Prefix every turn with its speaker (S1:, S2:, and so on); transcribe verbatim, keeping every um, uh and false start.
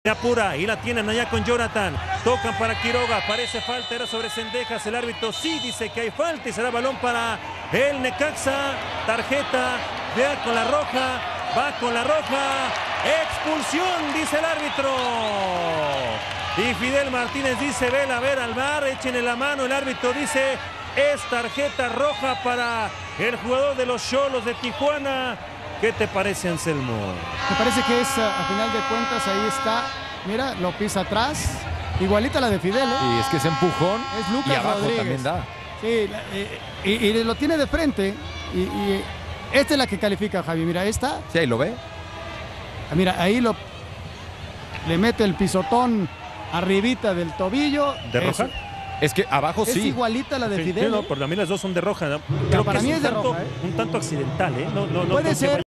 S1: Apura y la tienen allá con Jonathan, tocan para Quiroga, parece falta, era sobre Cendejas, el árbitro sí dice que hay falta y será balón para el Necaxa, tarjeta, vea con la roja, va con la roja, expulsión dice el árbitro, y Fidel Martínez dice, vela a ver al V A R, échenle la mano, el árbitro dice, es tarjeta roja para el jugador de los Xolos de Tijuana. ¿Qué te parece, Anselmo?
S2: Me parece que es, a final de cuentas, ahí está. Mira, lo pisa atrás. Igualita la de Fidel, ¿eh?
S3: Y es que ese empujón
S2: es Lucas
S3: y abajo
S2: Rodríguez.
S3: también da.
S2: Sí, eh, y, y lo tiene de frente. Y, y esta es la que califica, Javi. Mira, esta.
S3: Sí, ahí lo ve.
S2: Mira, ahí lo le mete el pisotón arribita del tobillo.
S1: ¿De roja?
S2: Es,
S3: es que abajo
S2: es
S3: sí.
S2: igualita la de
S1: Sí,
S2: Fidel.
S1: sí, no, por mí las dos son de roja. ¿No? Creo
S2: para
S1: que
S2: mí
S1: es,
S2: es de
S1: un tanto,
S2: roja, ¿eh?
S1: un tanto accidental, ¿eh? No, no, no
S2: Puede
S1: creo que
S2: ser.